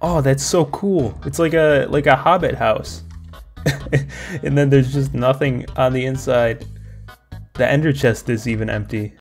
Oh, that's so cool. It's like a hobbit house. And then there's just nothing on the inside. The ender chest is even empty.